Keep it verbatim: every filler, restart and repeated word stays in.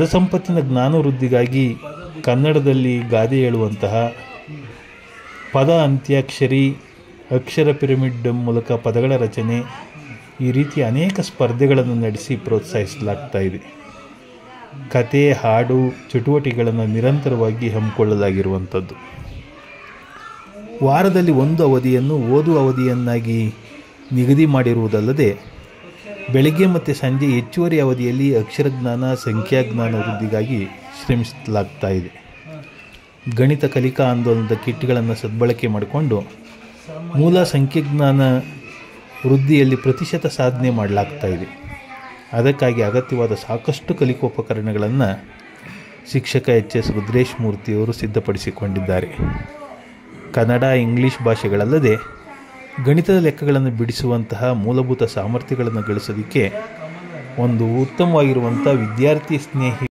ಪದಸಂಪತ್ತಿನ ಜ್ಞಾನ ವೃದ್ಧಿಗಾಗಿ ಕನ್ನಡದಲ್ಲಿ ಗಾದೆ ಹೇಳುವಂತಹ ಪದ ಅಂತ್ಯಾಕ್ಷರಿ, ಅಕ್ಷರ ಪಿರಮಿಡ್ ಮೂಲಕ ಪದಗಳ ರಚನೆ, ಈ ರೀತಿ ಅನೇಕ ಸ್ಪರ್ಧೆಗಳನ್ನು ನಡೆಸಿ ಪ್ರೋತ್ಸಾಹಿಸಲಾಗ್ತಾ ಇದೆ. ಕತೆ, ಹಾಡು ಚಟುವಟಿಕೆಗಳನ್ನು ನಿರಂತರವಾಗಿ ಹಮ್ಮಿಕೊಳ್ಳಲಾಗಿರುವಂಥದ್ದು. ವಾರದಲ್ಲಿ ಒಂದು ಅವಧಿಯನ್ನು ಓದುವ ಅವಧಿಯನ್ನಾಗಿ ನಿಗದಿ ಮಾಡಿರುವುದಲ್ಲದೆ ಬೆಳಗ್ಗೆ ಮತ್ತು ಸಂಜೆ ಹೆಚ್ಚುವರಿ ಅವಧಿಯಲ್ಲಿ ಅಕ್ಷರಜ್ಞಾನ, ಸಂಖ್ಯಾಜ್ಞಾನ ವೃದ್ಧಿಗಾಗಿ ಶ್ರಮಿಸಲಾಗ್ತಾ ಇದೆ. ಗಣಿತ ಕಲಿಕಾ ಆಂದೋಲನದ ಕಿಟ್ಗಳನ್ನು ಸದ್ಬಳಕೆ ಮಾಡಿಕೊಂಡು ಮೂಲ ಸಂಖ್ಯಾಜ್ಞಾನ ವೃದ್ಧಿಯಲ್ಲಿ ಪ್ರತಿಶತ ಸಾಧನೆ ಮಾಡಲಾಗ್ತಾ ಇದೆ. ಅದಕ್ಕಾಗಿ ಅಗತ್ಯವಾದ ಸಾಕಷ್ಟು ಕಲಿಕೋಪಕರಣಗಳನ್ನು ಶಿಕ್ಷಕ ಎಚ್ ಎಸ್ ರುದ್ರೇಶ್ ಮೂರ್ತಿಯವರು ಸಿದ್ಧಪಡಿಸಿಕೊಂಡಿದ್ದಾರೆ. ಕನ್ನಡ, ಇಂಗ್ಲೀಷ್ ಭಾಷೆಗಳಲ್ಲದೆ ಗಣಿತದ ಲೆಕ್ಕಗಳನ್ನು ಬಿಡಿಸುವಂತಹ ಮೂಲಭೂತ ಸಾಮರ್ಥ್ಯಗಳನ್ನು ಗಳಿಸೋದಕ್ಕೆ ಒಂದು ಉತ್ತಮವಾಗಿರುವಂಥ ವಿದ್ಯಾರ್ಥಿ ಸ್ನೇಹಿ